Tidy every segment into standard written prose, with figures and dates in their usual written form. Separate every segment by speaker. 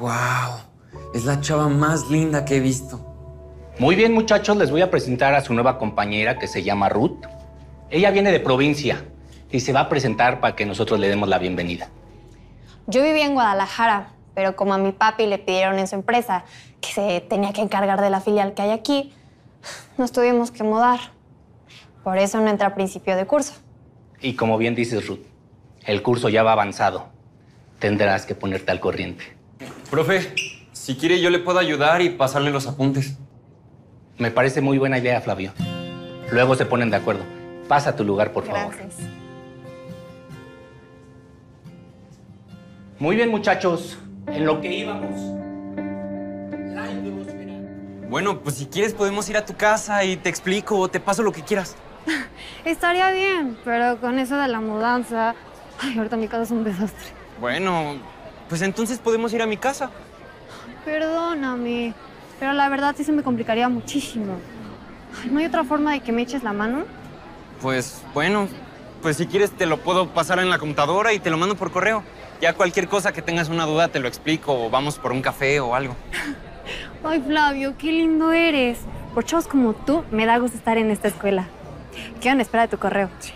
Speaker 1: ¡Wow! Es la chava más linda que he visto.
Speaker 2: Muy bien, muchachos, les voy a presentar a su nueva compañera que se llama Ruth. Ella viene de provincia y se va a presentar para que nosotros le demos la bienvenida.
Speaker 3: Yo vivía en Guadalajara, pero como a mi papi le pidieron en su empresa que se tenía que encargar de la filial que hay aquí, nos tuvimos que mudar. Por eso no entré a principio de curso.
Speaker 2: Y como bien dices, Ruth, el curso ya va avanzado. Tendrás que ponerte al corriente.
Speaker 1: Profe, si quiere yo le puedo ayudar y pasarle los apuntes.
Speaker 2: Me parece muy buena idea, Flavio. Luego se ponen de acuerdo. Pasa a tu lugar, por favor.
Speaker 3: Gracias.
Speaker 2: Muy bien, muchachos. En lo que íbamos.
Speaker 1: Bueno, pues si quieres podemos ir a tu casa y te explico o te paso lo que quieras.
Speaker 3: Estaría bien, pero con eso de la mudanza... Ay, ahorita mi casa es un desastre.
Speaker 1: Bueno, pues entonces podemos ir a mi casa.
Speaker 3: Perdóname, pero la verdad sí se me complicaría muchísimo. Ay, ¿no hay otra forma de que me eches la mano?
Speaker 1: Pues bueno, pues si quieres te lo puedo pasar en la computadora y te lo mando por correo. Ya cualquier cosa que tengas una duda te lo explico o vamos por un café o algo.
Speaker 3: Ay, Flavio, qué lindo eres. Por chavos como tú, me da gusto estar en esta escuela. Quedo en espera de tu correo. Sí.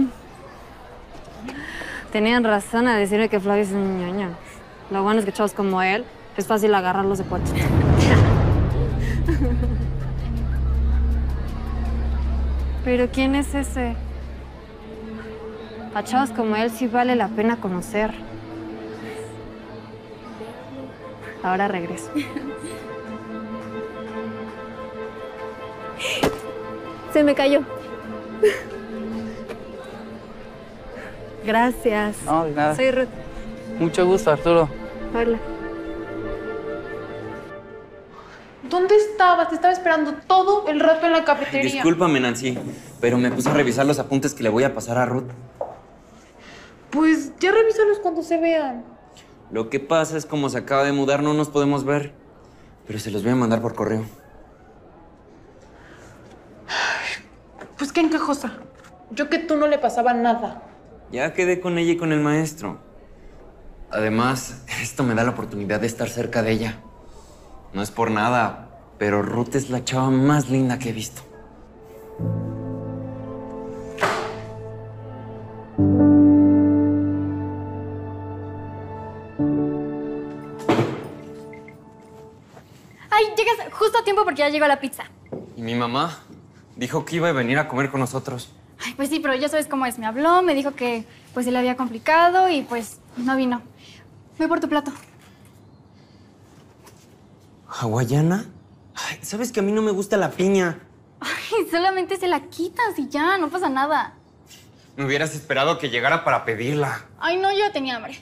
Speaker 3: Tenían razón a decirme que Flavio es un ñoño. Lo bueno es que chavos como él, es fácil agarrarlos de pocho. ¿Pero quién es ese? A chavos como él sí vale la pena conocer. Ahora regreso. Se me cayó. Gracias.
Speaker 4: No, de nada.
Speaker 3: Soy Ruth.
Speaker 4: Mucho gusto, Arturo.
Speaker 3: Hola.
Speaker 5: ¿Dónde estabas? Te estaba esperando todo el rato en la cafetería.
Speaker 1: Discúlpame, Nancy, pero me puse a revisar los apuntes que le voy a pasar a Ruth.
Speaker 5: Pues ya revísalos cuando se vean.
Speaker 1: Lo que pasa es como se acaba de mudar no nos podemos ver, pero se los voy a mandar por correo.
Speaker 5: Pues qué encajosa. Yo que tú no le pasaba nada.
Speaker 1: Ya quedé con ella y con el maestro. Además, esto me da la oportunidad de estar cerca de ella. No es por nada, pero Ruth es la chava más linda que he visto.
Speaker 3: Ay, llegas justo a tiempo porque ya llegó la pizza.
Speaker 1: ¿Y mi mamá? Dijo que iba a venir a comer con nosotros.
Speaker 6: Ay, pues sí, pero ya sabes cómo es. Me habló, me dijo que pues se le había complicado y pues no vino. Voy por tu plato.
Speaker 1: ¿Hawaiana? Ay, ¿sabes que a mí no me gusta la piña?
Speaker 6: Ay, solamente se la quitas y ya, no pasa nada.
Speaker 1: Me hubieras esperado que llegara para pedirla.
Speaker 6: Ay, no, yo tenía hambre.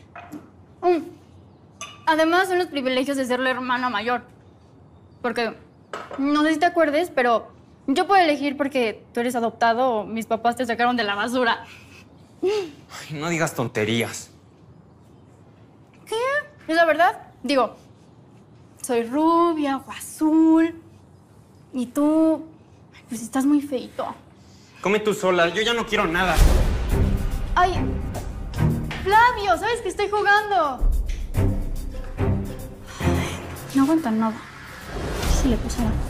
Speaker 6: Además, son los privilegios de ser la hermana mayor. Porque, no sé si te acuerdes, pero yo puedo elegir porque tú eres adoptado o mis papás te sacaron de la basura.
Speaker 1: Ay, no digas tonterías.
Speaker 6: ¿Qué? ¿Es la verdad? Digo, soy rubia, ojo azul. Y tú, pues estás muy feito.
Speaker 1: Come tú sola, yo ya no quiero nada.
Speaker 6: Ay, Flavio, ¿sabes que estoy jugando? Ay, no aguanta nada. ¿Qué se le puso la...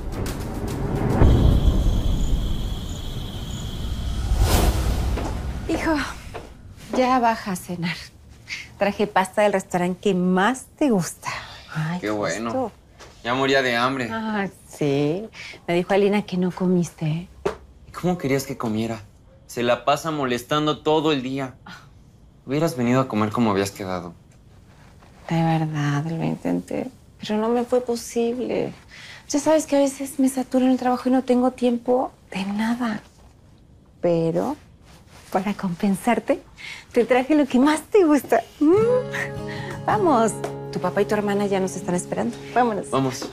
Speaker 7: Hijo, ya baja a cenar. Traje pasta del restaurante que más te gusta. Ay,
Speaker 1: Qué bueno.
Speaker 7: justo.
Speaker 1: Ya moría de hambre.
Speaker 7: Ah, sí. Me dijo Alina que no comiste.
Speaker 1: ¿Cómo querías que comiera? Se la pasa molestando todo el día. Hubieras venido a comer como habías quedado.
Speaker 7: De verdad, lo intenté. Pero no me fue posible. Ya sabes que a veces me saturo en el trabajo y no tengo tiempo de nada. Pero para compensarte, te traje lo que más te gusta. Vamos. Tu papá y tu hermana ya nos están esperando. Vámonos.
Speaker 1: Vamos.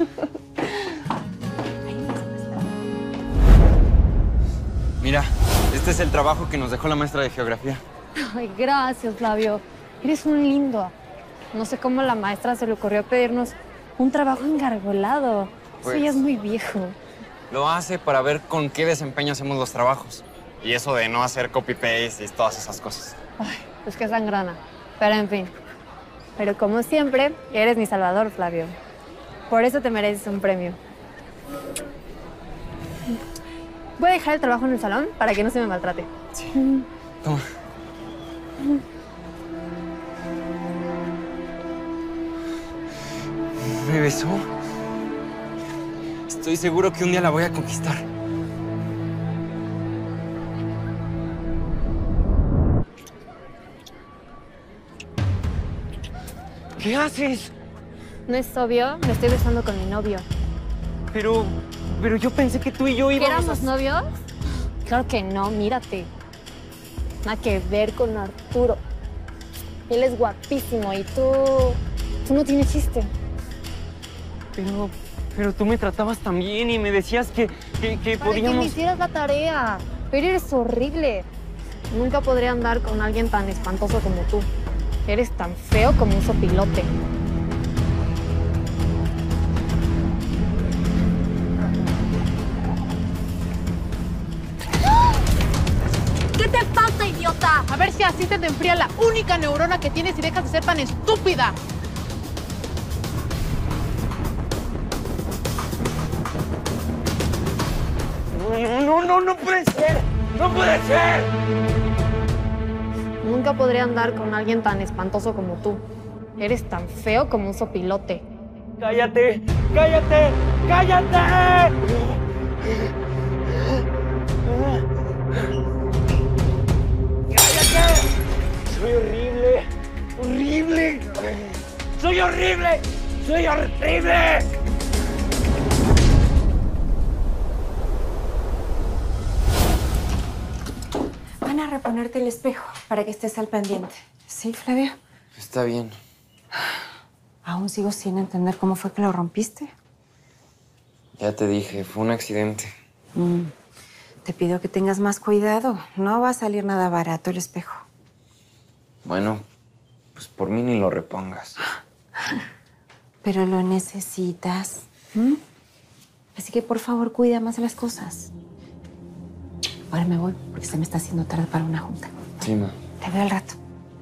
Speaker 1: Mira, este es el trabajo que nos dejó la maestra de geografía.
Speaker 3: Ay, gracias, Flavio. Eres un lindo. No sé cómo la maestra se le ocurrió pedirnos un trabajo engargolado.
Speaker 1: Pues,
Speaker 3: Eso ya es muy viejo.
Speaker 1: Lo hace para ver con qué desempeño hacemos los trabajos. Y eso de no hacer copy-paste y todas esas cosas.
Speaker 3: Ay, pues qué sangrana. Pero en fin. Pero como siempre, eres mi salvador, Flavio. Por eso te mereces un premio. Voy a dejar el trabajo en el salón para que no se me maltrate.
Speaker 1: Sí. Toma. ¿Me besó? Estoy seguro que un día la voy a conquistar. ¿Qué haces?
Speaker 3: ¿No es obvio? Me estoy besando con mi novio.
Speaker 1: Pero yo pensé que tú y yo
Speaker 3: ¿Que
Speaker 1: íbamos
Speaker 3: éramos novios? Claro que no, mírate. Nada que ver con Arturo. Él es guapísimo y tú no tienes chiste.
Speaker 1: Pero tú me tratabas tan bien y me decías que
Speaker 3: Para que me
Speaker 1: podíamos...
Speaker 3: hicieras la tarea. Pero eres horrible. Nunca podré andar con alguien tan espantoso como tú. Eres tan feo como un sopilote.
Speaker 6: ¿Qué te pasa, idiota?
Speaker 5: A ver si así se te enfría la única neurona que tienes y dejas de ser tan estúpida.
Speaker 1: No puede ser. No puede ser.
Speaker 3: Nunca podré andar con alguien tan espantoso como tú. Eres tan feo como un sopilote.
Speaker 1: ¡Cállate! ¡Cállate! ¡Cállate! ¡Cállate! ¡Soy horrible! ¡Horrible! ¡Soy horrible! ¡Soy horrible!
Speaker 7: Van a reponerte el espejo para que estés al pendiente. ¿Sí, Flavia?
Speaker 1: Está bien.
Speaker 7: Aún sigo sin entender cómo fue que lo rompiste.
Speaker 1: Ya te dije, fue un accidente.
Speaker 7: Te pido que tengas más cuidado. No va a salir nada barato el espejo.
Speaker 1: Bueno, pues por mí ni lo repongas.
Speaker 7: Pero lo necesitas. Así que, por favor, cuida más las cosas. Ahora me voy porque se me está haciendo tarde para una junta.
Speaker 1: Sí, ma.
Speaker 7: Te veo al rato.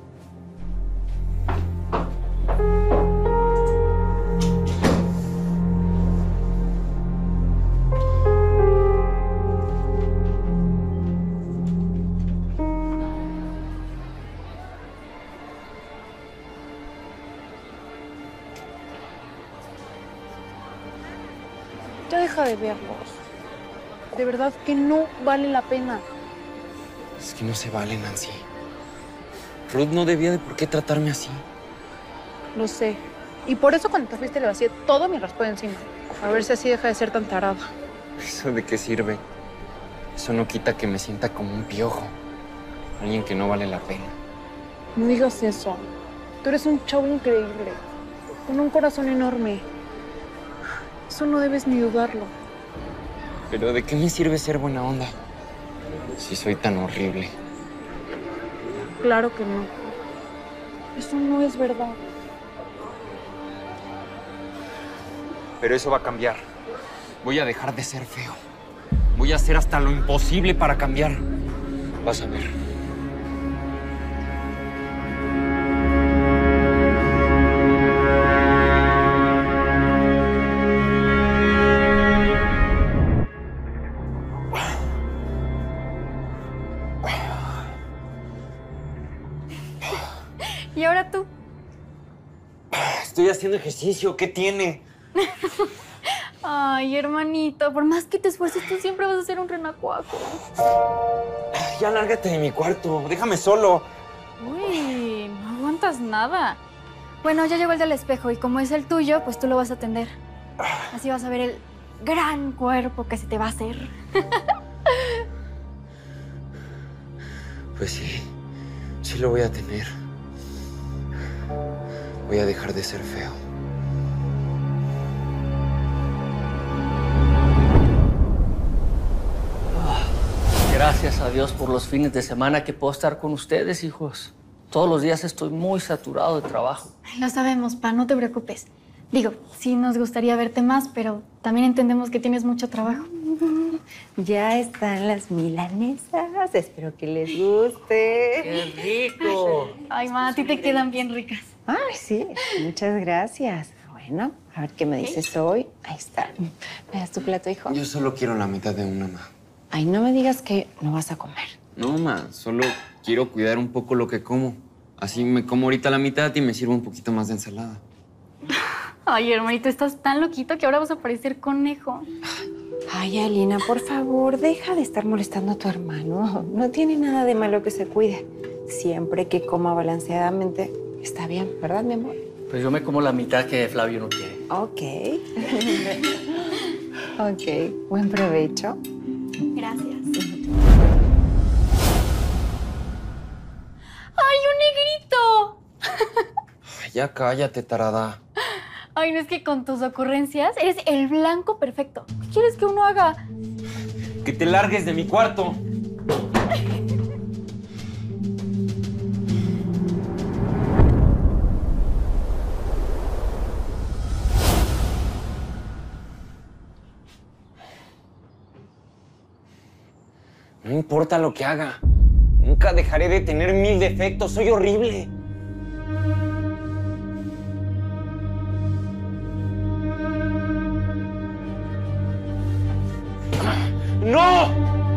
Speaker 5: Ya deja de verlos. De verdad que no vale la pena.
Speaker 1: Es que no se vale, Nancy. Ruth no debía de por qué tratarme así.
Speaker 5: Lo sé. Y por eso cuando te fuiste le vacié todo mi raspado encima. A ver si así deja de ser tan tarado.
Speaker 1: ¿Eso de qué sirve? Eso no quita que me sienta como un piojo. Alguien que no vale la pena.
Speaker 5: No digas eso. Tú eres un chavo increíble. Con un corazón enorme. Eso no debes ni dudarlo.
Speaker 1: Pero ¿de qué me sirve ser buena onda? Si soy tan horrible.
Speaker 5: Claro que no. Eso no es verdad.
Speaker 1: Pero eso va a cambiar. Voy a dejar de ser feo. Voy a hacer hasta lo imposible para cambiar. Vas a ver.
Speaker 3: ¿Y ahora tú?
Speaker 1: Estoy haciendo ejercicio. ¿Qué tiene?
Speaker 6: Ay, hermanito, por más que te esfuerces, tú siempre vas a ser un renacuajo.
Speaker 1: Ya lárgate de mi cuarto. Déjame solo.
Speaker 6: Uy, no aguantas nada. Bueno, ya llegó el del espejo y como es el tuyo, pues tú lo vas a atender. Así vas a ver el gran cuerpo que se te va a hacer.
Speaker 1: Pues sí. Sí lo voy a tener. Voy a dejar de ser feo.
Speaker 4: Gracias a Dios por los fines de semana que puedo estar con ustedes, hijos. Todos los días estoy muy saturado de trabajo.
Speaker 6: Lo sabemos, pa, no te preocupes. Digo, sí nos gustaría verte más, pero también entendemos que tienes mucho trabajo.
Speaker 7: Ya están las milanesas. Espero que les guste.
Speaker 4: ¡Qué rico!
Speaker 6: Ay, ma, a ti te quedan bien ricas.
Speaker 7: Ay, sí, muchas gracias. Bueno, a ver qué me dices hoy. Ahí está. ¿Me das tu plato, hijo?
Speaker 1: Yo solo quiero la mitad de una, ma.
Speaker 7: Ay, no me digas que no vas a comer.
Speaker 1: No, ma, solo quiero cuidar un poco lo que como. Así me como ahorita la mitad y me sirvo un poquito más de ensalada.
Speaker 6: Ay, hermanito, estás tan loquito que ahora vas a parecer conejo.
Speaker 7: Ay, Alina, por favor, deja de estar molestando a tu hermano. No tiene nada de malo que se cuide. Siempre que coma balanceadamente, está bien, ¿verdad, mi amor?
Speaker 4: Pues yo me como la mitad que Flavio no quiere.
Speaker 7: Ok. Ok, buen provecho.
Speaker 6: Gracias. ¡Ay, un negrito!
Speaker 1: Ay, ya cállate, tarada.
Speaker 6: Ay, no es que con tus ocurrencias eres el blanco perfecto. ¿Qué quieres que uno haga?
Speaker 1: ¡Que te largues de mi cuarto! No importa lo que haga. Nunca dejaré de tener 1000 defectos. Soy horrible. ¡No!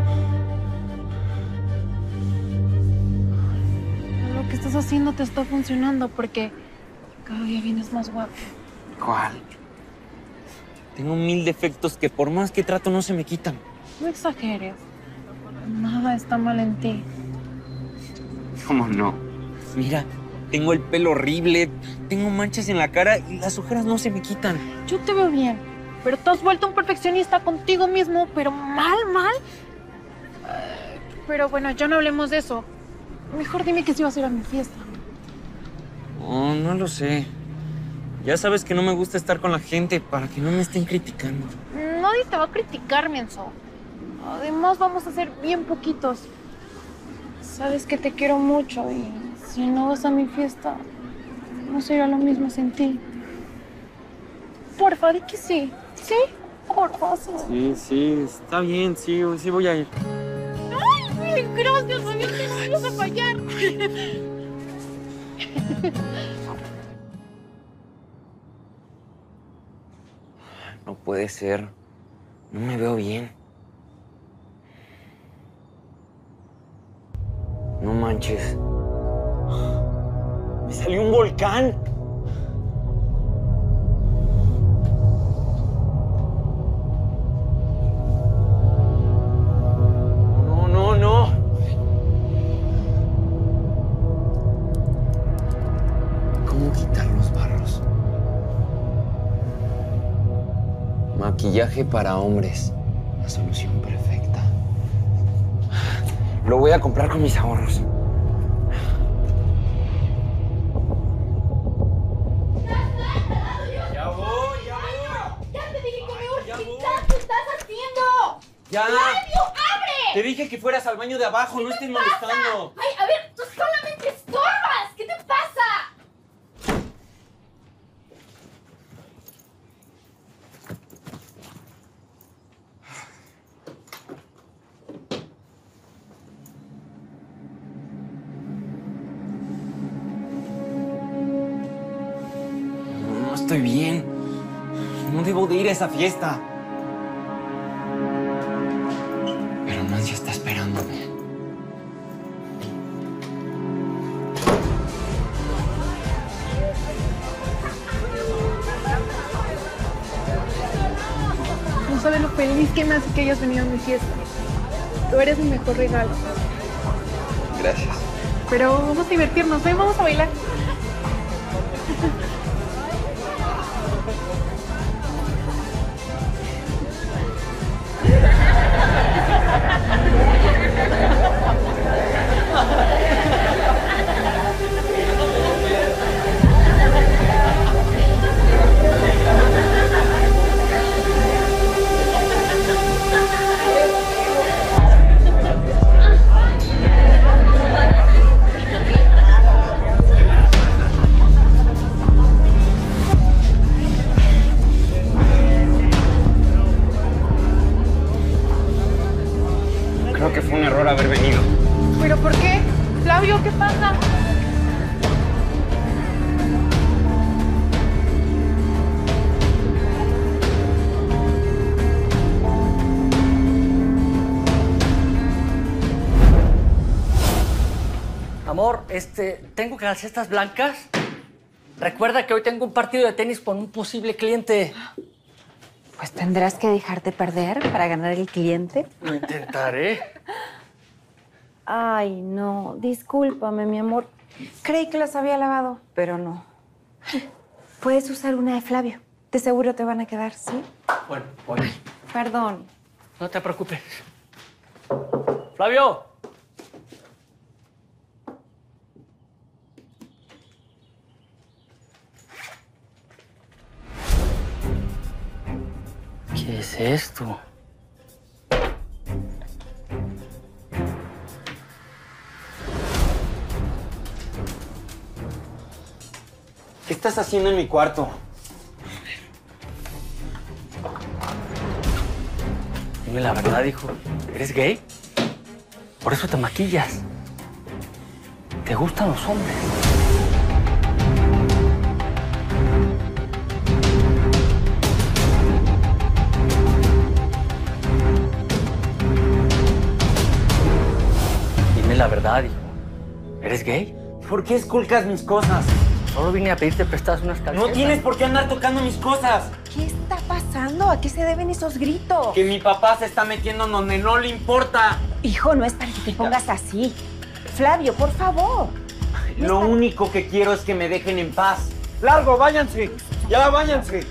Speaker 5: Lo que estás haciendo te está funcionando porque cada día vienes más guapo.
Speaker 1: ¿Cuál? Tengo 1000 defectos que por más que trato no se me quitan.
Speaker 5: No exageres. Nada está mal en ti.
Speaker 1: ¿Cómo no? Mira, tengo el pelo horrible, tengo manchas en la cara y las ojeras no se me quitan.
Speaker 5: Yo te veo bien, pero te has vuelto un perfeccionista contigo mismo, pero mal. Pero bueno, ya no hablemos de eso. Mejor dime que sí vas a ir a mi fiesta.
Speaker 1: Oh, no lo sé. Ya sabes que no me gusta estar con la gente para que no me estén criticando.
Speaker 5: Nadie te va a criticar, menso. Además, vamos a ser bien poquitos. Sabes que te quiero mucho y si no vas a mi fiesta, no será lo mismo sin ti. Porfa, di que sí. ¿Sí? Porfa, sí.
Speaker 1: Sí, está bien, sí voy a ir.
Speaker 5: ¡Ay, gracias! Sabía que no ibas a fallar.
Speaker 1: No puede ser. No me veo bien. No manches. ¡Me salió un volcán! No. ¿Cómo quitar los barros? Maquillaje para hombres. La solución perfecta. Lo voy a comprar con mis ahorros. Ya voy.
Speaker 6: ¡Ya te dije que me urgitas! ¿Qué estás haciendo?
Speaker 1: ¡Ya!
Speaker 6: ¡Flavio, abre!
Speaker 1: Te dije que fueras al baño de abajo, no estés molestando.
Speaker 6: ¡Ay, a ver! ¡Tú solamente estorbas! ¿Qué te pasa?
Speaker 1: No estoy bien. No debo de ir a esa fiesta. Pero Nancy está esperándome.
Speaker 5: No sabes lo feliz que me hace que hayas venido a mi fiesta. Tú eres mi mejor regalo.
Speaker 1: Gracias.
Speaker 5: Pero vamos a divertirnos, ¿eh? Vamos a bailar.
Speaker 1: Creo que fue un error haber venido.
Speaker 5: ¿Pero por qué?
Speaker 4: ¿Tengo calcetas blancas? Recuerda que hoy tengo un partido de tenis con un posible cliente.
Speaker 7: Pues tendrás que dejarte perder para ganar el cliente.
Speaker 4: Lo intentaré.
Speaker 7: Ay, no, discúlpame, mi amor. Creí que las había lavado, pero no. Puedes usar una de Flavio. De seguro te van a quedar, ¿sí?
Speaker 4: Bueno, voy.
Speaker 7: Perdón.
Speaker 4: No te preocupes. ¡Flavio! ¿Qué es esto?
Speaker 1: ¿Qué estás haciendo en mi cuarto?
Speaker 4: Dime la verdad, hijo. ¿Eres gay? Por eso te maquillas. ¿Te gustan los hombres? Dime la verdad, hijo. ¿Eres gay?
Speaker 1: ¿Por qué esculcas mis cosas?
Speaker 4: Solo vine a pedirte prestadas unas calcetas.
Speaker 1: No tienes por qué andar tocando mis cosas.
Speaker 7: ¿Qué está pasando? ¿A qué se deben esos gritos?
Speaker 1: Que mi papá se está metiendo en donde no le importa.
Speaker 7: Hijo, no es para que te pongas así. Flavio, por favor.
Speaker 1: Lo único que quiero es que me dejen en paz. ¡Largo, váyanse! ¡Ya váyanse!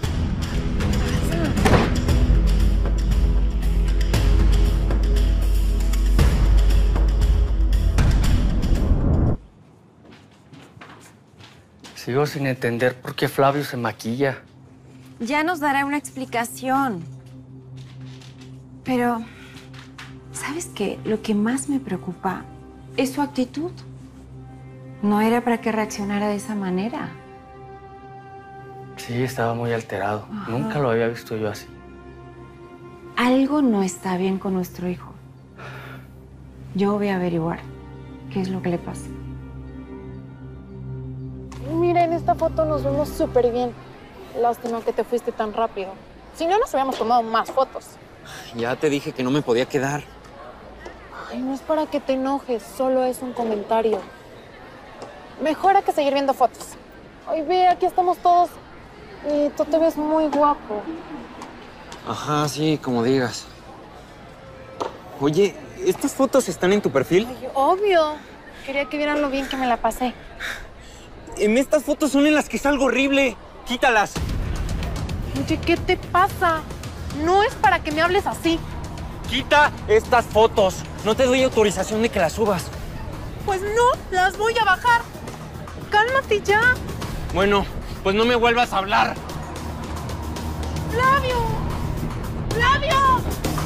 Speaker 4: Sigo sin entender por qué Flavio se maquilla.
Speaker 7: Ya nos dará una explicación. Pero, ¿sabes qué? Lo que más me preocupa es su actitud. No era para que reaccionara de esa manera.
Speaker 4: Sí, estaba muy alterado.
Speaker 7: Ajá.
Speaker 4: Nunca lo había visto yo así.
Speaker 7: Algo no está bien con nuestro hijo. Yo voy a averiguar qué es lo que le pasa.
Speaker 5: Mira, en esta foto nos vemos súper bien. Lástima que te fuiste tan rápido. Si no, nos hubiéramos tomado más fotos.
Speaker 1: Ya te dije que no me podía quedar.
Speaker 5: Ay, no es para que te enojes, solo es un comentario. Mejor hay que seguir viendo fotos. Ay, ve, aquí estamos todos. Y tú te ves muy guapo.
Speaker 1: Ajá, sí, como digas. Oye, ¿estas fotos están en tu perfil?
Speaker 5: Ay, obvio. Quería que vieran lo bien que me la pasé.
Speaker 1: En estas fotos son en las que salgo horrible. Quítalas.
Speaker 5: Oye, ¿qué te pasa? No es para que me hables así.
Speaker 1: Quita estas fotos. No te doy autorización de que las subas.
Speaker 5: Pues no, las voy a bajar. Cálmate ya.
Speaker 1: Bueno, pues no me vuelvas a hablar.
Speaker 5: ¡Flavio! ¡Flavio!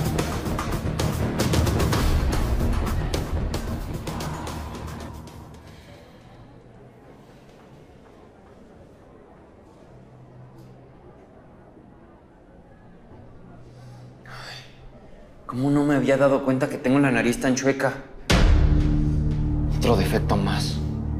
Speaker 1: ¿Cómo no me había dado cuenta que tengo la nariz tan chueca? Otro defecto más.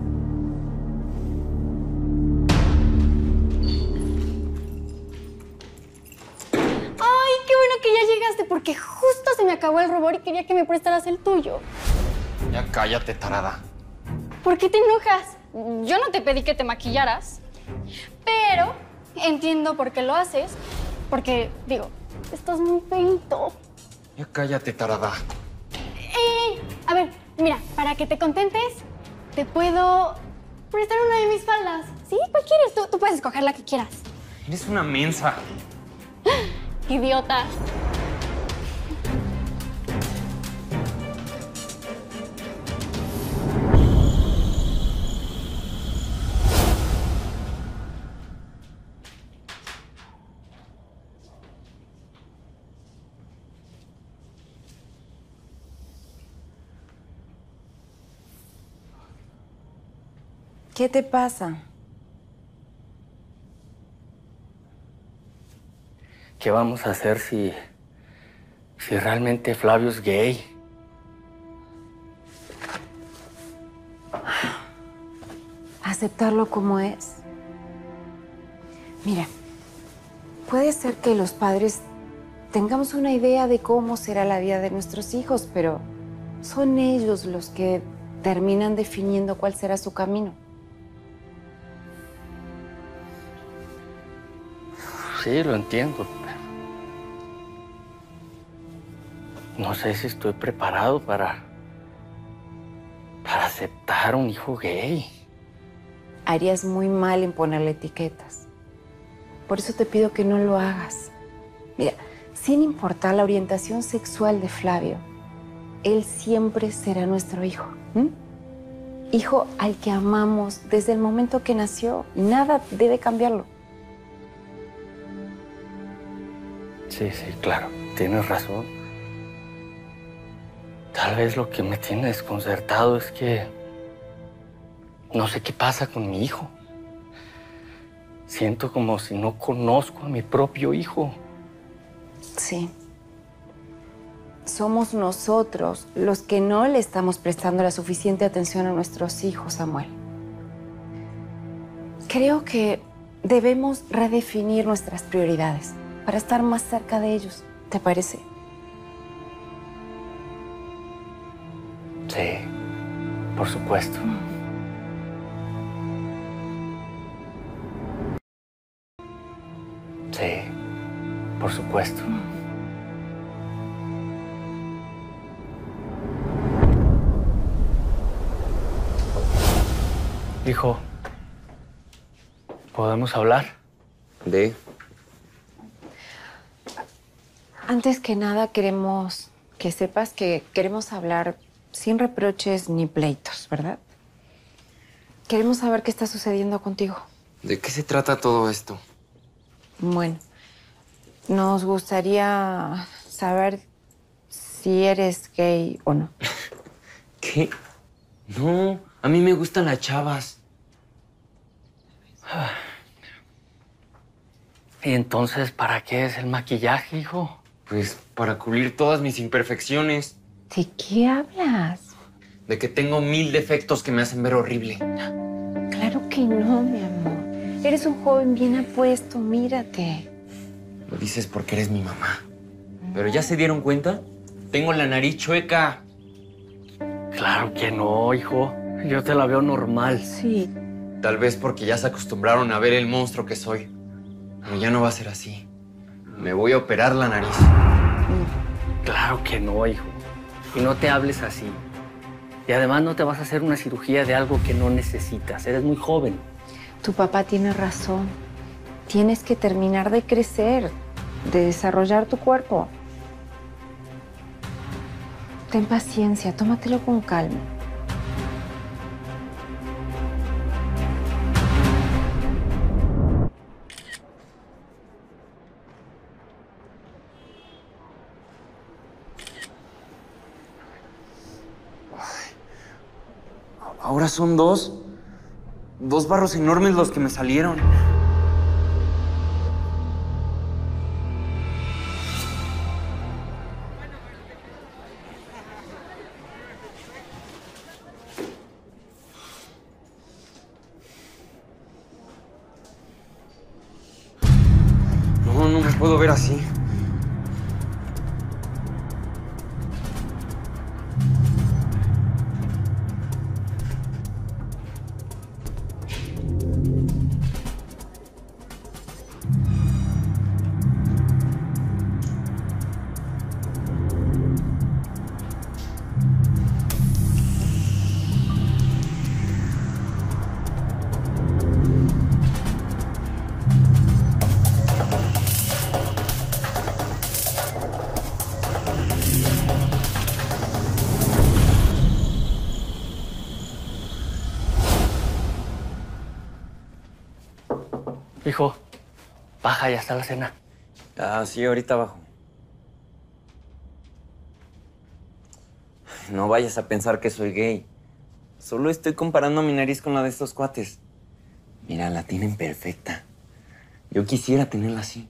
Speaker 3: Ay, qué bueno que ya llegaste, porque justo se me acabó el rubor y quería que me prestaras el tuyo.
Speaker 1: Ya cállate, tarada.
Speaker 3: ¿Por qué te enojas? Yo no te pedí que te maquillaras, pero entiendo por qué lo haces, porque, digo, estás muy feito.
Speaker 1: Ya cállate, tarada.
Speaker 3: A ver, mira, para que te contentes, te puedo prestar una de mis faldas. ¿Sí? ¿Cuál quieres? Tú puedes escoger la que quieras.
Speaker 1: Eres una mensa.
Speaker 3: Idiota.
Speaker 7: ¿Qué te pasa?
Speaker 4: ¿Qué vamos a hacer si realmente Flavio es gay?
Speaker 7: Aceptarlo como es. Mira, puede ser que los padres tengamos una idea de cómo será la vida de nuestros hijos, pero son ellos los que terminan definiendo cuál será su camino.
Speaker 4: Sí, lo entiendo, pero no sé si estoy preparado para aceptar un hijo gay.
Speaker 7: Harías muy mal en ponerle etiquetas. Por eso te pido que no lo hagas. Mira, sin importar la orientación sexual de Flavio, él siempre será nuestro hijo. Hijo al que amamos desde el momento que nació. Nada debe cambiarlo.
Speaker 4: Sí, claro, tienes razón. Tal vez lo que me tiene desconcertado es que no sé qué pasa con mi hijo. Siento como si no conozco a mi propio hijo.
Speaker 7: Sí. Somos nosotros los que no le estamos prestando la suficiente atención a nuestros hijos, Samuel. Creo que debemos redefinir nuestras prioridades para estar más cerca de ellos. ¿Te parece?
Speaker 4: Sí, por supuesto. Sí, por supuesto. Hijo, ¿podemos hablar?
Speaker 1: ¿De?
Speaker 7: Antes que nada, queremos que sepas que queremos hablar sin reproches ni pleitos, ¿verdad? Queremos saber qué está sucediendo contigo.
Speaker 1: ¿De qué se trata todo esto?
Speaker 7: Bueno, nos gustaría saber si eres gay o no.
Speaker 1: ¿Qué? No, a mí me gustan las chavas.
Speaker 4: ¿Y entonces para qué es el maquillaje, hijo?
Speaker 1: Pues para cubrir todas mis imperfecciones.
Speaker 7: ¿De qué hablas?
Speaker 1: De que tengo 1000 defectos que me hacen ver horrible.
Speaker 7: Claro que no, mi amor. Eres un joven bien apuesto, mírate.
Speaker 1: Lo dices porque eres mi mamá. ¿Pero ya se dieron cuenta? Tengo la nariz chueca.
Speaker 4: Claro que no, hijo. Yo te la veo normal.
Speaker 7: Sí.
Speaker 1: Tal vez porque ya se acostumbraron a ver el monstruo que soy. Pero ya no va a ser así. Me voy a operar la nariz.
Speaker 4: Claro que no, hijo. Y no te hables así. Y además no te vas a hacer una cirugía de algo que no necesitas. Eres muy joven.
Speaker 7: Tu papá tiene razón. Tienes que terminar de crecer, de desarrollar tu cuerpo. Ten paciencia, tómatelo con calma.
Speaker 1: Ahora son dos. 2 barros enormes los que me salieron. No me puedo ver así.
Speaker 4: Hijo, baja, ya está la cena.
Speaker 1: Ah, sí, ahorita abajo. No vayas a pensar que soy gay. Solo estoy comparando mi nariz con la de estos cuates. Mira, la tienen perfecta. Yo quisiera tenerla así.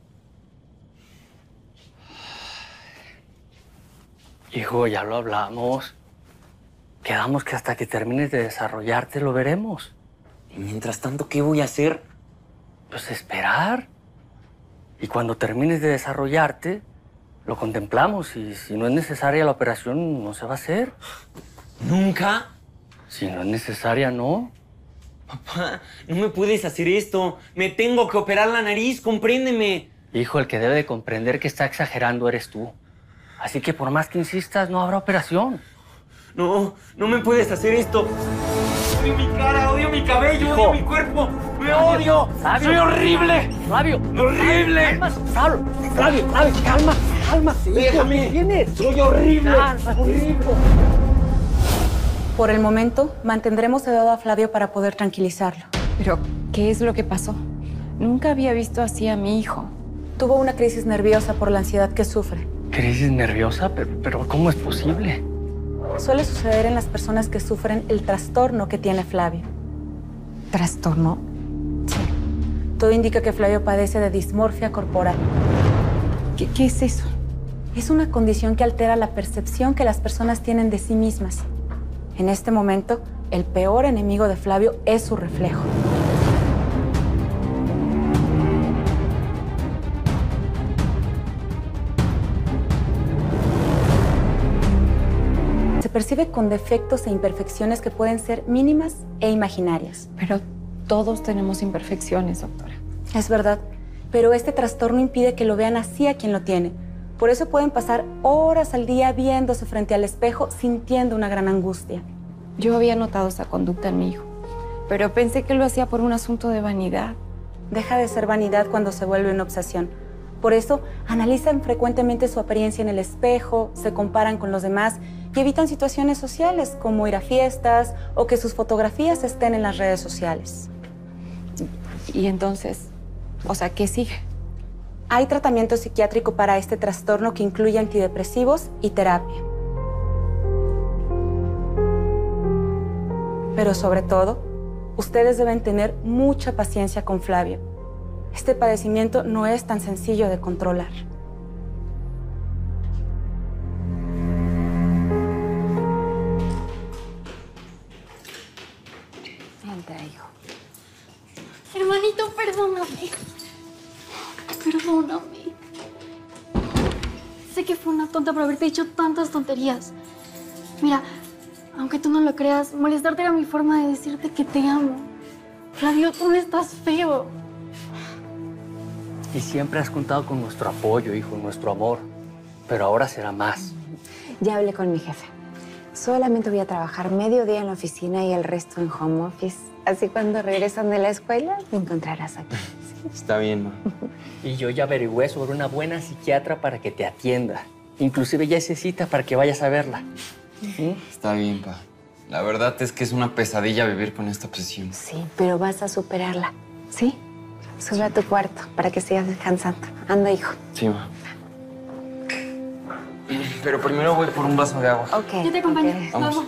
Speaker 4: Hijo, ya lo hablamos. Quedamos que hasta que termines de desarrollarte lo veremos.
Speaker 1: Y mientras tanto, ¿qué voy a hacer?
Speaker 4: Pues esperar. Y cuando termines de desarrollarte, lo contemplamos. Y si no es necesaria la operación, no se va a hacer.
Speaker 1: ¿Nunca?
Speaker 4: Si no es necesaria, ¿no?
Speaker 1: Papá, no me puedes hacer esto. Me tengo que operar la nariz, compréndeme.
Speaker 4: Hijo, el que debe de comprender que está exagerando eres tú. Así que por más que insistas, no habrá operación.
Speaker 1: No, no me puedes hacer esto. Odio mi cara, odio mi cabello,
Speaker 4: Hijo.
Speaker 1: odio mi cuerpo. ¡Me odio!
Speaker 4: Flavio.
Speaker 1: ¡Soy horrible!
Speaker 4: Flavio.
Speaker 1: ¡Horrible!
Speaker 4: Flavio, calma.
Speaker 1: ¡Déjame!
Speaker 4: ¿Qué tienes?
Speaker 1: ¡Soy horrible!
Speaker 4: Horrible.
Speaker 8: Por el momento, mantendremos sedado a Flavio para poder tranquilizarlo.
Speaker 7: Pero, ¿qué es lo que pasó? Nunca había visto así a mi hijo.
Speaker 8: Tuvo una crisis nerviosa por la ansiedad que sufre.
Speaker 4: ¿Crisis nerviosa? Pero ¿cómo es posible?
Speaker 8: Suele suceder en las personas que sufren el trastorno que tiene Flavio.
Speaker 7: ¿Trastorno?
Speaker 8: Sí. Todo indica que Flavio padece de dismorfia corporal.
Speaker 7: ¿Qué es eso?
Speaker 8: Es una condición que altera la percepción que las personas tienen de sí mismas. En este momento, el peor enemigo de Flavio es su reflejo. Se percibe con defectos e imperfecciones que pueden ser mínimas e imaginarias.
Speaker 7: Pero todos tenemos imperfecciones, doctora.
Speaker 8: Es verdad, pero este trastorno impide que lo vean así a quien lo tiene. Por eso pueden pasar horas al día viéndose frente al espejo, sintiendo una gran angustia.
Speaker 7: Yo había notado esa conducta en mi hijo, pero pensé que lo hacía por un asunto de vanidad.
Speaker 8: Deja de ser vanidad cuando se vuelve una obsesión. Por eso, analizan frecuentemente su apariencia en el espejo, se comparan con los demás y evitan situaciones sociales como ir a fiestas o que sus fotografías estén en las redes sociales.
Speaker 7: Y entonces, o sea, ¿qué sigue?
Speaker 8: Hay tratamiento psiquiátrico para este trastorno que incluye antidepresivos y terapia. Pero sobre todo, ustedes deben tener mucha paciencia con Flavio. Este padecimiento no es tan sencillo de controlar.
Speaker 7: Entra, hijo.
Speaker 6: Hermanito, perdóname. Perdóname. Sé que fue una tonta por haberte dicho tantas tonterías. Mira, aunque tú no lo creas, molestarte era mi forma de decirte que te amo. Flavio, tú no estás feo.
Speaker 4: Y siempre has contado con nuestro apoyo, hijo, nuestro amor. Pero ahora será más.
Speaker 7: Ya hablé con mi jefe. Solamente voy a trabajar medio día en la oficina y el resto en home office. Así cuando regresan de la escuela, me encontrarás aquí.
Speaker 1: Está bien, ma.
Speaker 4: Y yo ya averigüé sobre una buena psiquiatra para que te atienda. Inclusive ya hice cita para que vayas a verla. ¿Sí?
Speaker 1: Está bien, pa. La verdad es que es una pesadilla vivir con esta obsesión.
Speaker 7: Sí, pero vas a superarla, ¿sí? Sube a tu cuarto para que sigas descansando. Anda, hijo.
Speaker 1: Sí, ma. Pero primero voy por un vaso de agua.
Speaker 7: Ok.
Speaker 6: Yo te acompaño.
Speaker 7: ok.
Speaker 1: Vamos.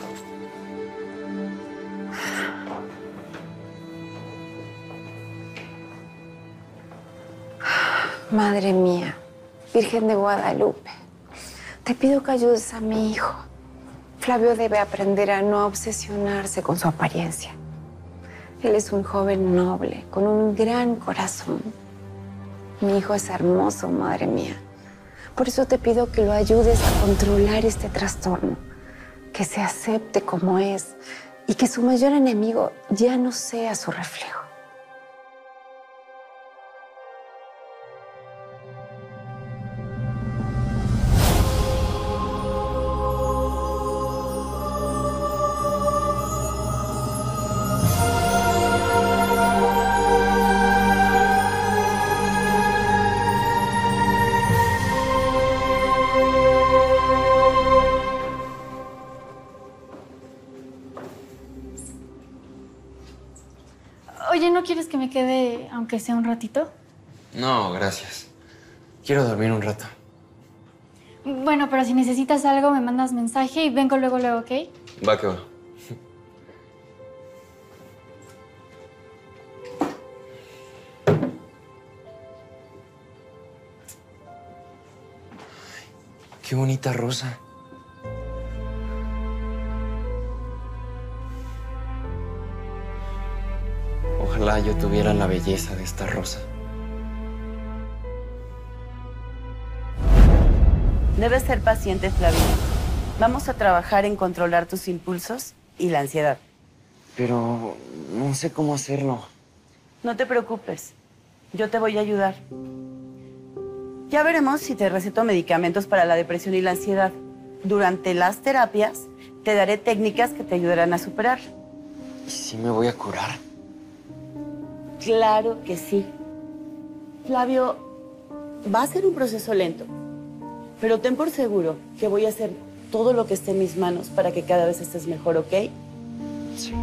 Speaker 7: Madre mía, Virgen de Guadalupe, te pido que ayudes a mi hijo. Flavio debe aprender a no obsesionarse con su apariencia. Él es un joven noble, con un gran corazón. Mi hijo es hermoso, madre mía. Por eso te pido que lo ayudes a controlar este trastorno, que se acepte como es y que su mayor enemigo ya no sea su reflejo.
Speaker 6: Oye, ¿no quieres que me quede, aunque sea un ratito?
Speaker 1: No, gracias. Quiero dormir un rato.
Speaker 6: Bueno, pero si necesitas algo, me mandas mensaje y vengo luego, ¿ok?
Speaker 1: Va que va. Qué bonita rosa. Ojalá yo tuviera la belleza de esta rosa.
Speaker 9: Debes ser paciente, Flavio. Vamos a trabajar en controlar tus impulsos y la ansiedad.
Speaker 1: Pero no sé cómo hacerlo.
Speaker 9: No te preocupes, yo te voy a ayudar. Ya veremos si te receto medicamentos para la depresión y la ansiedad. Durante las terapias te daré técnicas que te ayudarán a superar.
Speaker 1: ¿Y si me voy a curar?
Speaker 9: Claro que sí. Flavio, va a ser un proceso lento, pero ten por seguro que voy a hacer todo lo que esté en mis manos para que cada vez estés mejor, ¿ok?
Speaker 1: Sí.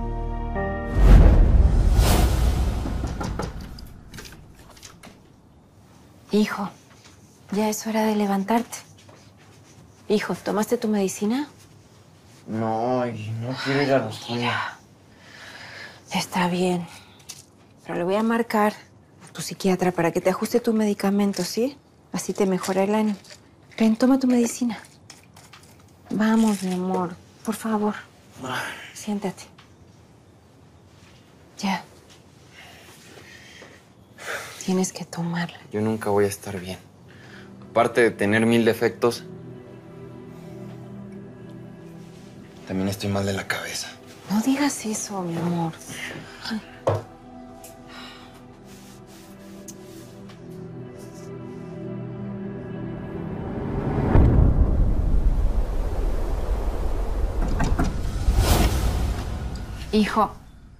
Speaker 7: Hijo, ya es hora de levantarte. Hijo, ¿tomaste tu medicina?
Speaker 1: No, y no quiero ir a la escuela.
Speaker 7: Está bien. Pero le voy a marcar a tu psiquiatra para que te ajuste tu medicamento, ¿sí? Así te mejora el ánimo. Ven, toma tu medicina. Vamos, mi amor. Por favor. Siéntate. Ya. Tienes que tomarla.
Speaker 1: Yo nunca voy a estar bien. Aparte de tener 1000 defectos, también estoy mal de la cabeza.
Speaker 7: No digas eso, mi amor. Hijo,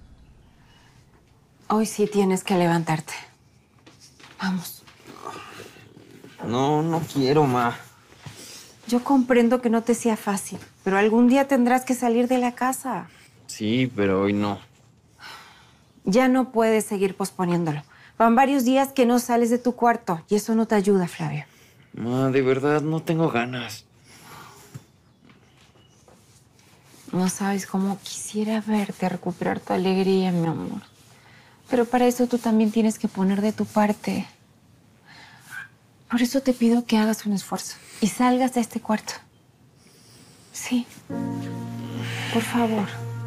Speaker 7: hoy sí tienes que levantarte. Vamos.
Speaker 1: No, no quiero, ma.
Speaker 7: Yo comprendo que no te sea fácil, pero algún día tendrás que salir de la casa.
Speaker 1: Sí, pero hoy no.
Speaker 7: Ya no puedes seguir posponiéndolo. Van varios días que no sales de tu cuarto y eso no te ayuda, Flavio.
Speaker 1: Ma, de verdad, no tengo ganas.
Speaker 7: No sabes cómo quisiera verte recuperar tu alegría, mi amor. Pero para eso tú también tienes que poner de tu parte. Por eso te pido que hagas un esfuerzo y salgas de este cuarto. Sí. Por favor.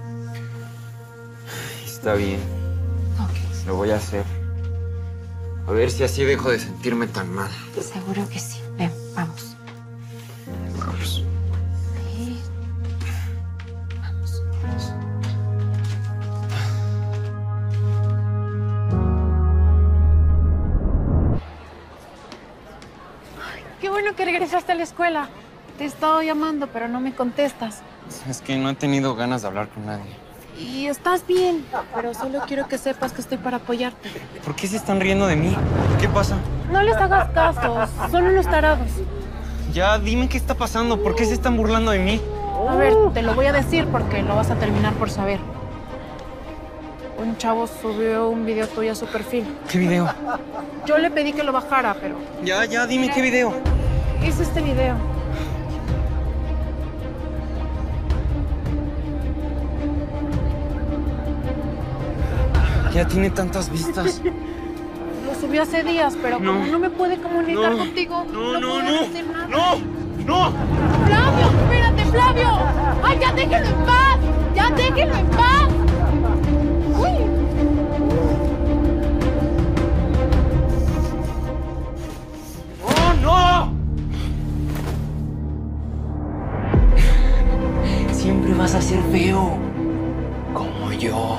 Speaker 1: Está bien.
Speaker 7: Ok.
Speaker 1: Lo voy a hacer. A ver si así dejo de sentirme tan mal.
Speaker 7: Seguro que sí. Ven, vamos.
Speaker 1: Vamos.
Speaker 7: Sí. Vamos.
Speaker 5: Qué bueno que regresaste a la escuela. Te he estado llamando, pero no me contestas.
Speaker 1: Es que no he tenido ganas de hablar con nadie.
Speaker 5: Y estás bien, pero solo quiero que sepas que estoy para apoyarte.
Speaker 1: ¿Por qué se están riendo de mí? ¿Qué pasa?
Speaker 5: No les hagas caso, son unos tarados.
Speaker 1: Ya, dime qué está pasando. ¿Por qué se están burlando de mí?
Speaker 5: A ver, te lo voy a decir porque lo vas a terminar por saber. Un chavo subió un video tuyo a su perfil.
Speaker 1: ¿Qué video?
Speaker 5: Yo le pedí que lo bajara, pero
Speaker 1: Ya, dime qué video.
Speaker 5: hice este video.
Speaker 1: Ya tiene tantas vistas.
Speaker 5: Lo subí hace días, pero
Speaker 1: No.
Speaker 5: como no me puede comunicar
Speaker 1: No.
Speaker 5: contigo,
Speaker 1: No,
Speaker 5: puedo decir nada.
Speaker 1: ¡No!
Speaker 5: ¡Flavio! ¡Espérate, Flavio! ¡Ay, ya déjenlo en paz! ¡Ya déjenlo en paz! ¡Uy!
Speaker 1: ¡Oh, no! Siempre vas a ser feo. Como yo.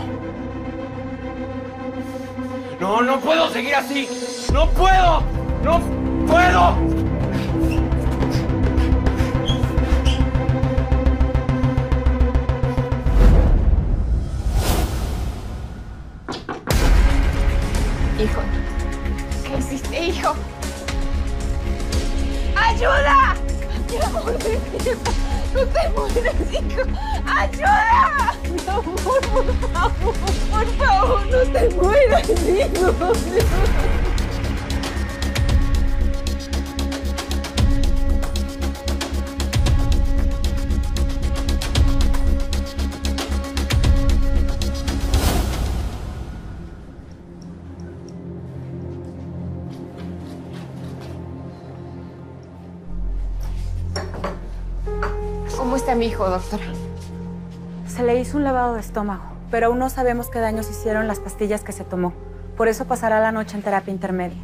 Speaker 1: No, no puedo seguir así. ¡No puedo! ¡No puedo!
Speaker 7: Hijo.
Speaker 6: ¿Qué hiciste, hijo?
Speaker 5: ¡Ayuda! Mi amor, no te mueras, hijo. ¡Ayuda! Mi amor, por favor, no te mueras, hijo.
Speaker 7: ¿Cómo está mi hijo, doctora?
Speaker 8: Se le hizo un lavado de estómago, pero aún no sabemos qué daños hicieron las pastillas que se tomó. Por eso pasará la noche en terapia intermedia.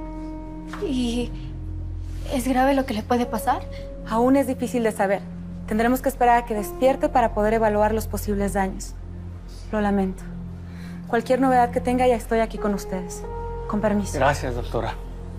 Speaker 6: ¿Y es grave lo que le puede pasar?
Speaker 8: Aún es difícil de saber. Tendremos que esperar a que despierte para poder evaluar los posibles daños. Lo lamento. Cualquier novedad que tenga, ya estoy aquí con ustedes. Con permiso.
Speaker 4: Gracias, doctora.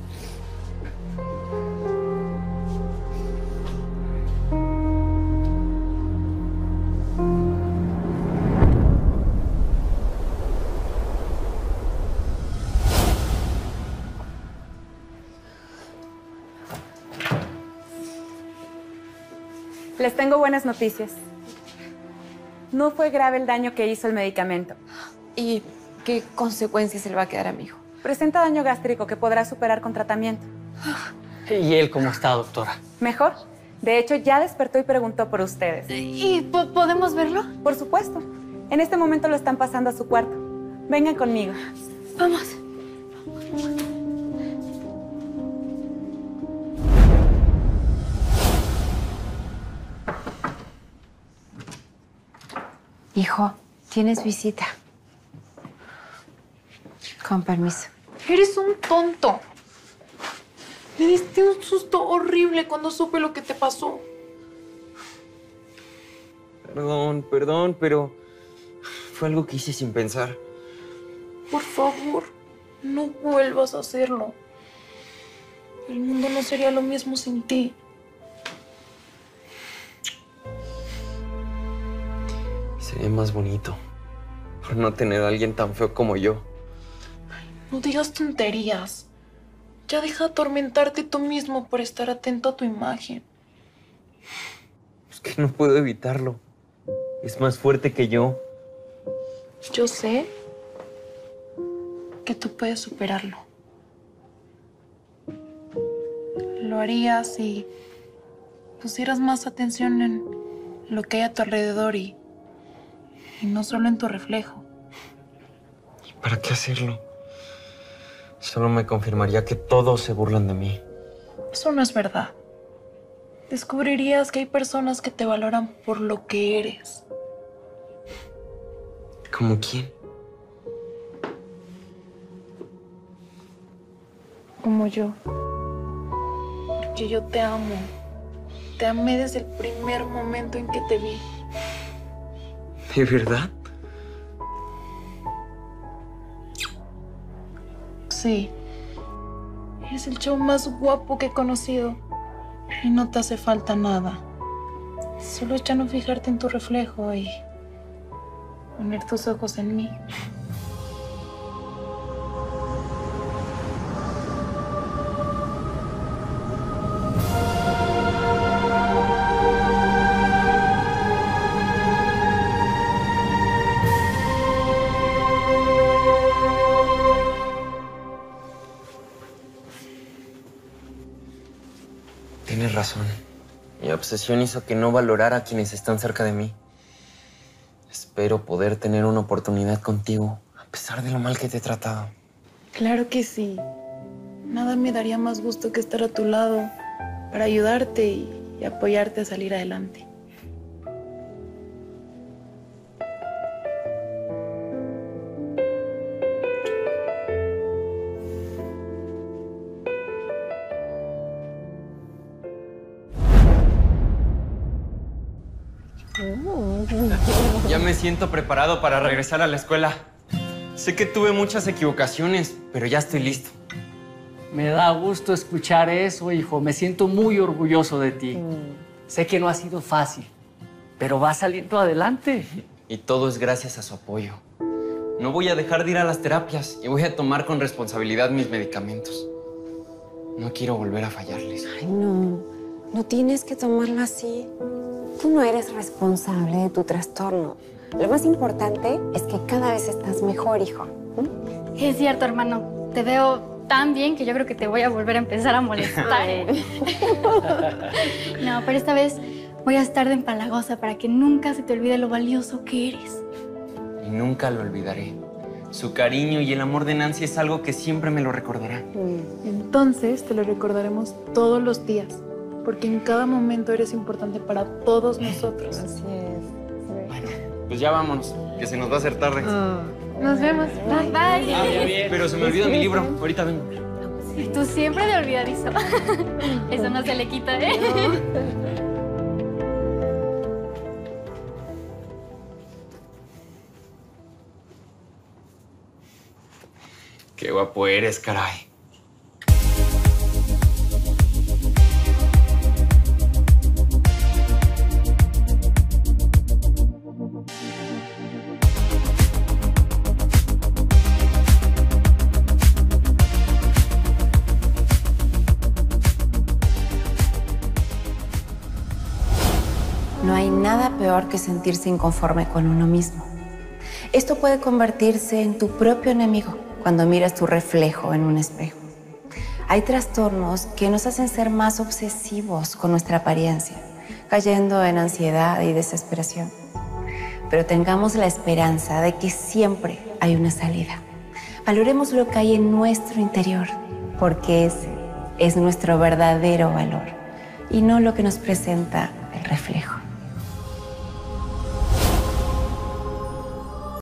Speaker 8: Les tengo buenas noticias. No fue grave el daño que hizo el medicamento.
Speaker 7: ¿Y qué consecuencias le va a quedar a mi hijo?
Speaker 8: Presenta daño gástrico que podrá superar con tratamiento.
Speaker 4: ¿Y él cómo está, doctora?
Speaker 8: ¿Mejor? De hecho, ya despertó y preguntó por ustedes.
Speaker 6: ¿Y podemos verlo?
Speaker 8: Por supuesto. En este momento lo están pasando a su cuarto. Vengan conmigo.
Speaker 6: Vamos.
Speaker 7: Hijo, tienes visita. Con permiso.
Speaker 5: Eres un tonto. Me diste un susto horrible cuando supe lo que te pasó.
Speaker 1: Perdón, pero fue algo que hice sin pensar.
Speaker 5: Por favor, no vuelvas a hacerlo. El mundo no sería lo mismo sin ti.
Speaker 1: Sería más bonito por no tener a alguien tan feo como yo.
Speaker 5: No digas tonterías. Ya deja de atormentarte tú mismo por estar atento a tu imagen.
Speaker 1: Es que no puedo evitarlo. Es más fuerte que yo.
Speaker 5: Yo sé que tú puedes superarlo. Lo harías si pusieras más atención en lo que hay a tu alrededor y no solo en tu reflejo.
Speaker 1: ¿Y para qué hacerlo? Solo me confirmaría que todos se burlan de mí.
Speaker 5: Eso no es verdad. Descubrirías que hay personas que te valoran por lo que eres.
Speaker 1: ¿Cómo quién?
Speaker 5: Como yo. Porque yo te amo. Te amé desde el primer momento en que te vi.
Speaker 1: ¿De verdad?
Speaker 5: Sí. Eres el chavo más guapo que he conocido. Y no te hace falta nada. Solo es ya no fijarte en tu reflejo y poner tus ojos en mí.
Speaker 1: Tienes razón. Mi obsesión hizo que no valorara a quienes están cerca de mí. Espero poder tener una oportunidad contigo, a pesar de lo mal que te he tratado.
Speaker 5: Claro que sí. Nada me daría más gusto que estar a tu lado para ayudarte y apoyarte a salir adelante.
Speaker 1: Ya me siento preparado para regresar a la escuela. Sé que tuve muchas equivocaciones, pero ya estoy listo.
Speaker 4: Me da gusto escuchar eso, hijo. Me siento muy orgulloso de ti. Sé que no ha sido fácil, pero vas saliendo adelante.
Speaker 1: Y todo es gracias a su apoyo. No voy a dejar de ir a las terapias y voy a tomar con responsabilidad mis medicamentos. No quiero volver a fallarles.
Speaker 7: Ay, no tienes que tomarlo así. Tú no eres responsable de tu trastorno. Lo más importante es que cada vez estás mejor, hijo.
Speaker 6: Es cierto, hermano. Te veo tan bien que yo creo que te voy a volver a empezar a molestar. No, pero esta vez voy a estar de empalagosa para que nunca se te olvide lo valioso que eres.
Speaker 1: Y nunca lo olvidaré. Su cariño y el amor de Nancy es algo que siempre me lo recordará.
Speaker 5: Entonces te lo recordaremos todos los días, porque en cada momento eres importante para todos nosotros.
Speaker 7: Así es.
Speaker 1: Bueno, pues ya vámonos, que se nos va a hacer tarde.
Speaker 6: Nos vemos. Bye.
Speaker 1: Pero se me olvida mi libro. Ahorita vengo.
Speaker 6: Y tú siempre de olvidadizo. Eso no se le quita, ¿eh?
Speaker 1: Qué guapo eres, caray.
Speaker 7: No hay nada peor que sentirse inconforme con uno mismo. Esto puede convertirse en tu propio enemigo cuando miras tu reflejo en un espejo. Hay trastornos que nos hacen ser más obsesivos con nuestra apariencia, cayendo en ansiedad y desesperación. Pero tengamos la esperanza de que siempre hay una salida. Valoremos lo que hay en nuestro interior, porque ese es nuestro verdadero valor y no lo que nos presenta el reflejo.